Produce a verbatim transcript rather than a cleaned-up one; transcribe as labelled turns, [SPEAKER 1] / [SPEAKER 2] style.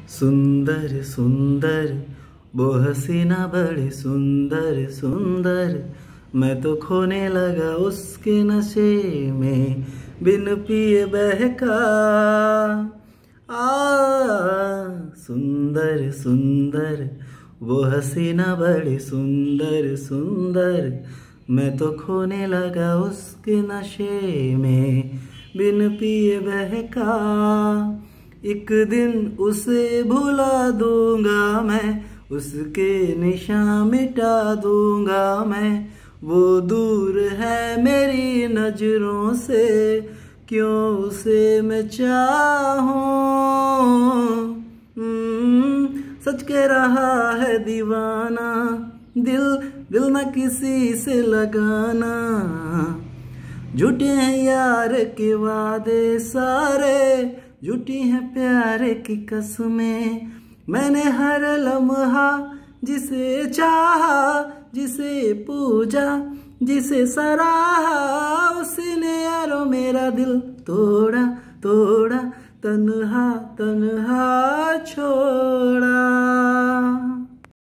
[SPEAKER 1] सुंदर सुंदर वो हसीना बड़ी सुंदर सुंदर, मैं तो खोने लगा उसके नशे में, बिन पिए बहका। आ सुंदर सुंदर वो हसीना बड़ी सुंदर सुंदर, मैं तो खोने लगा उसके नशे में, बिन पिए बहका। एक दिन उसे भुला दूंगा मैं, उसके निशान मिटा दूंगा मैं, वो दूर है मेरी नजरों से, क्यों उसे मैं चाहूं। सच कह रहा है दीवाना, दिल दिल न किसी से लगाना, झूठे हैं यार के वादे सारे, झूठी हैं प्यार की कसमें। मैंने हर लम्हा जिसे चाहा, जिसे पूजा, जिसे सराहा, उसने यारो मेरा दिल तोड़ा तोड़ा, तन्हा तन्हा छोड़ा।